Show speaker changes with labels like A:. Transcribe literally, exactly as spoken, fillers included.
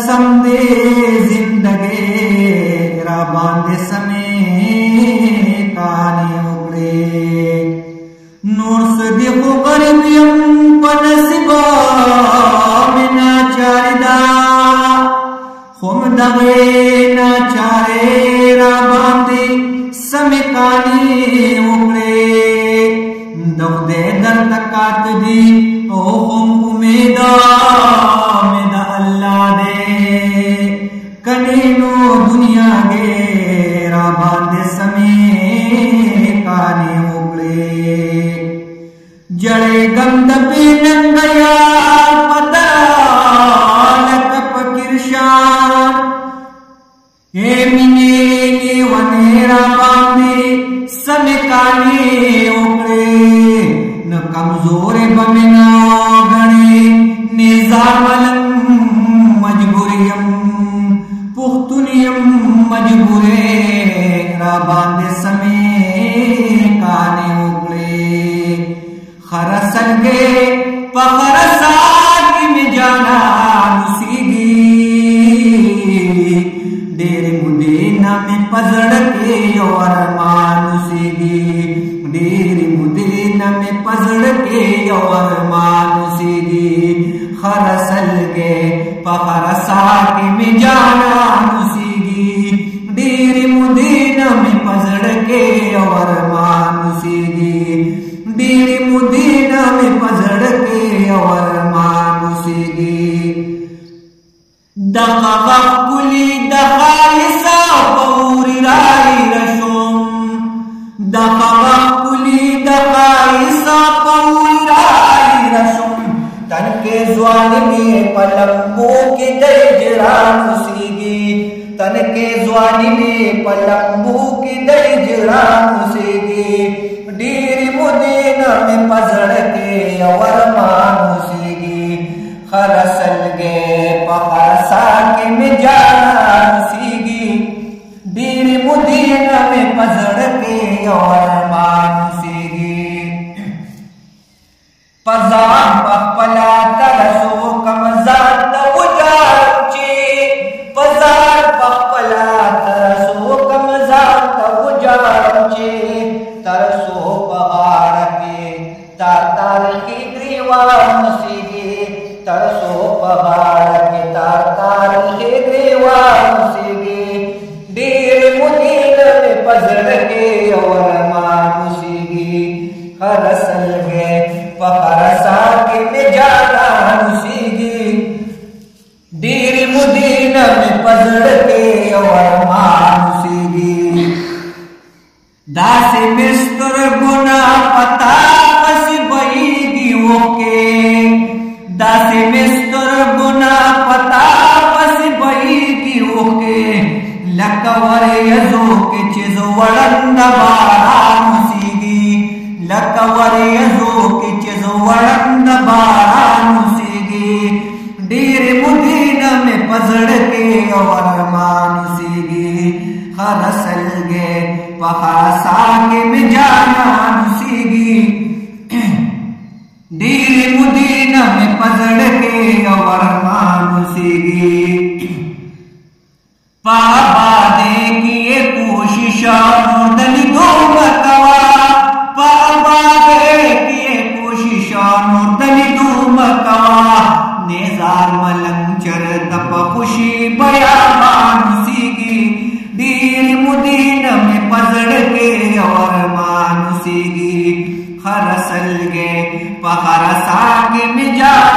A: कसम दे जिंदगी राबांदे समय काने उगड़े नूर सदिको गरीबियम पनसिबा मिना चारिदा खुम दगे ना चारे राबांदे समय काने उगड़े दौदे दर तकात दी ओ खुम उमेदा मेदा अल्लाह दे कनीनो दुनिया गे राबांदे समय काने उगड़े जड़े गंद पे नंगया पता लकप किरशान ए मिने वने राबांदे समय काने उगड़े न कमजोर बमिना गणे निजामलम मजबूरियम पुख्तुनियम मजबूरे राबांदे समय काने उगड़े खरसल गे पखरसा की में जाना मुसीगी डेरे मुदेना में पजड़ के और मानुसीगी डेरे मुदेना में पजड़ के और मानुसीगी खरसल गे पखरसा की में जाना मुसीगी डेरे मुदेना में पजड़ के और मानुसीगी डेरे मुदेना में पजड़ के और मानुसीगी दखा कुली दखाइसा पौरी राई रशोम दखा कुली दखाइसा पौरी राई रशोम तन के ज्वाल में पलंबो की दजरा मुसीगी तन के ज्वाल में पलंबो की दजरा मुसीगी डीर मुदीना में पजड़ के और मानुसीगी खरसल गे पखरसा के में जाना मुसीगी डीर मुदीना में पजड़ के और मानुसीगी पजा पपला तरसो कमजात उजारची पजा पपला तरसो कमजात उजारची तरसो पहाड़ के तार तार की ग्रीवा मुसीगी तरसो पहाड़ के तार तार की ग्रीवा मुसीगी डीर मुदीना में पजड़ के और मानुसीगी खरसल गे पखरसा के में जाना मुसीगी डीर मुदीना में पजड़ के और मानुसीगी दासे मिस्तर गुना पता पस बईगी ओके दासे मिस्तर गुना पता पस बईगी ओके लकवर यजो के चीज वड़ंद बारा मुसीगी लकवर यजो के चीज वड़ंद बारा मुसीगी डीर मुदीना में पजड़ के और मानुसीगी खरसल गे पखरसा के में जाना मुसीगी डीर मुदीना में पजड़ के और मानुसीगी पाबा दे किए कोशिश मुर्दली दो मकवा पाबा दे किए कोशिश मुर्दली दो मकवा नेजार मलंचर तप खुशी बया मानुसीगी डीर मुदीना में पजड़ के और मानुसीगी खरसल गे पखरसा के में जा